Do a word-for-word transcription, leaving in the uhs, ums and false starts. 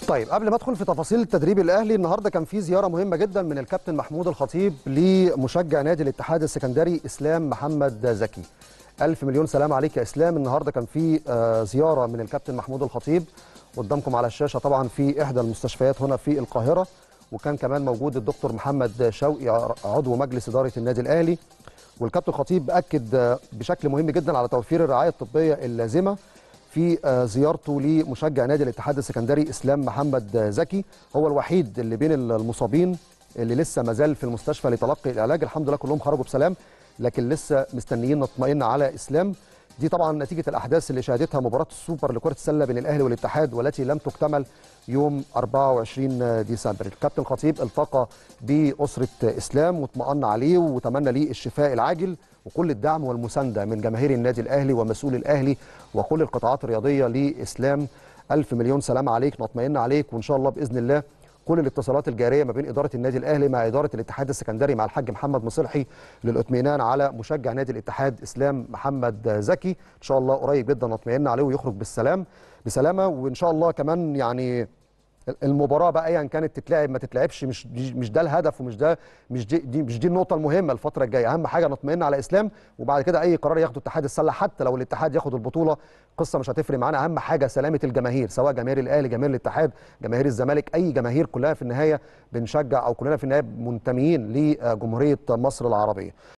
طيب قبل ما ادخل في تفاصيل التدريب الاهلي، النهارده كان في زياره مهمه جدا من الكابتن محمود الخطيب لمشجع نادي الاتحاد السكندري اسلام محمد زكي. الف مليون سلام عليك يا اسلام. النهارده كان في زياره من الكابتن محمود الخطيب قدامكم على الشاشه طبعا في احدى المستشفيات هنا في القاهره، وكان كمان موجود الدكتور محمد شوقي عضو مجلس اداره النادي الاهلي. والكابتن الخطيب اكد بشكل مهم جدا على توفير الرعايه الطبيه اللازمه في زيارته لمشجع نادي الاتحاد السكندري اسلام محمد زكي. هو الوحيد اللي بين المصابين اللي لسه ما زال في المستشفى لتلقي العلاج، الحمد لله كلهم خرجوا بسلام، لكن لسه مستنيين نطمئن على اسلام. دي طبعا نتيجه الاحداث اللي شهدتها مباراه السوبر لكره السله بين الاهلي والاتحاد والتي لم تكتمل يوم أربعة وعشرين ديسمبر. الكابتن الخطيب التقى باسره اسلام واطمأن عليه وتمنى ليه الشفاء العاجل وكل الدعم والمسانده من جماهير النادي الاهلي ومسؤول الاهلي وكل القطاعات الرياضيه لاسلام. الف مليون سلام عليك، نطمئن عليك، وان شاء الله باذن الله كل الاتصالات الجاريه ما بين اداره النادي الاهلي مع اداره الاتحاد السكندري مع الحاج محمد مصلحي للاطمئنان على مشجع نادي الاتحاد اسلام محمد زكي. ان شاء الله قريب جدا نطمئن عليه ويخرج بالسلام بسلامه. وان شاء الله كمان يعني المباراه بقى ايا كانت تتلعب ما تتلعبش، مش مش ده الهدف ومش ده مش دي, دي مش دي النقطه المهمه الفتره الجايه. اهم حاجه نطمئن على اسلام، وبعد كده اي قرار ياخده اتحاد السله حتى لو الاتحاد ياخد البطوله قصه مش هتفرق معانا. اهم حاجه سلامه الجماهير، سواء جماهير الاهلي جماهير الاتحاد جماهير الزمالك، اي جماهير كلها في النهايه بنشجع او كلنا في النهايه منتميين لجمهوريه مصر العربيه.